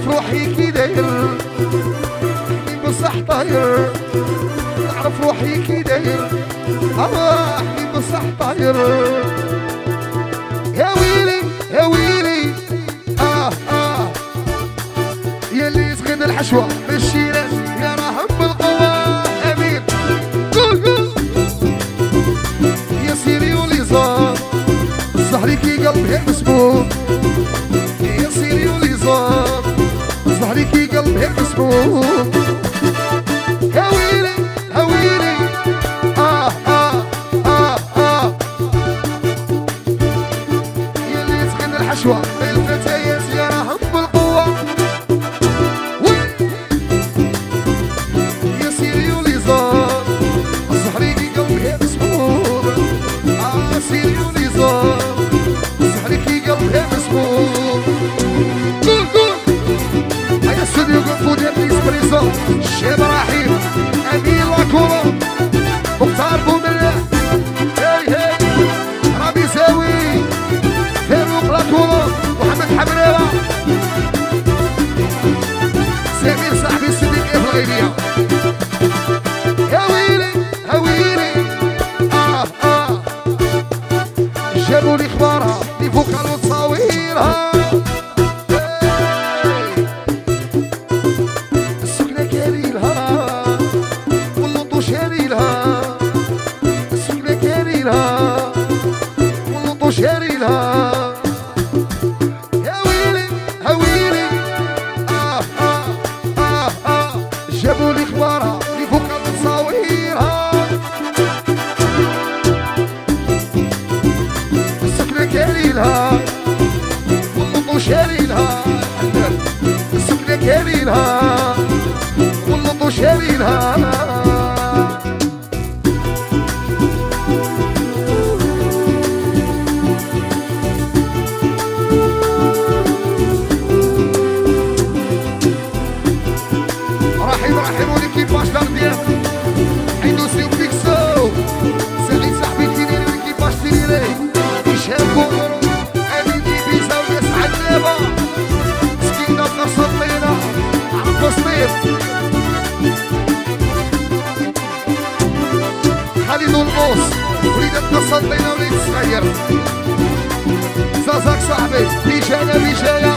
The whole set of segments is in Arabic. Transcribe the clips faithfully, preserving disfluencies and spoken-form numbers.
نعرف روحي كي داير بصح طاير، نعرف روحي كي داير اه حبيبي بصح طاير. يا ويلي يا ويلي اه اه يا اللي تغنى الحشوة بالشيرات يا راهم بالقوة. امين قول قول يا سيري ولي زار الزهري كي قلبي مسموم، يا سيري ولي زار الزهري كي قلبي مسموم. يا ويلي يا ويلي آه آه آه آه يا اللي تغنى الحشوة الفتيات يا راهم بالقوة. يا سيري ولي زار الزهري كي قلبي مسموم، آه سيري ولي زار الزهري كي قلبي مسموم. قول قول هيا استوديو قنفو ديال الاسبريسو الشيب رحيم امين لاكولا مختار بومله هاي هاي رامي زاوي فاروق لاكولا محمد حمراوه سمير صاحبي الصديق ابراهيميه. يا ويلي يا ويلي اه اه جابوا لي اخبارها لي فوقال وتصاويرها. السكنه كاريلها واللوطو شاريلها، السكنه كاريلها واللوطو شاريلها. يا ويلي يا ويلي اه اه اه اه جابوا لي اخبارها لي فوقال وتصاويرها. السكنه كاريلها واللوطو شاريلها، السكنه كاريلها واللوطو شاريلها. رحيم رحيم وليكيباج لارديان حيدوسي وبيكسو سعيد صاحبي كينيري وليكيباج تيري هشام بومرو اميني بيزا ويسعد لابا سكينة بنفس الطينة عرف صطيب خالد والقوس وليدات نفس الطينة وليد الصغير زازاك صاحبي بيجانا بيجانا.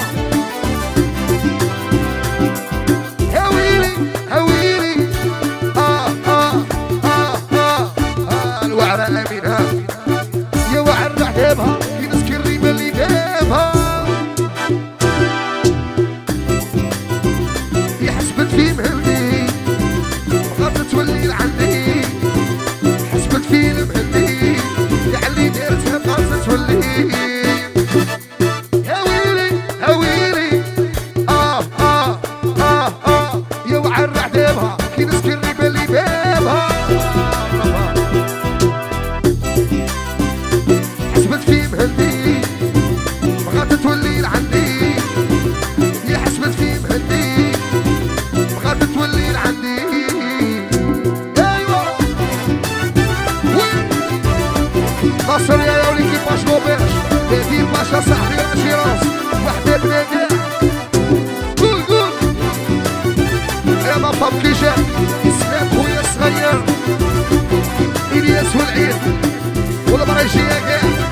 يا ويلي يا ويلي آه آه آه آه آه الوعرة أمينها يا وعر عذابها في ناس كريمة اللي دابها يا حسبت في مهلي بغات تولي لعندي، حسبت في المهلي يا اللي دارتها بغات تولي. يا ويلي يا ويلي آه آه آه آه يا وعر عذابها كي ناس كريمة اللي بابها حسبت في مهلي بغات تولي لعندي، يا حسبت في مهلي بغات تولي لعندي. ايوا ناصر يا ولي كيفاش نوبيش هادي باشا صاحبي راسي راس وحده بنادى. قول قول يا بابا كي جا اسلام خويا الصغير الياس والعيد والبريجيه كاع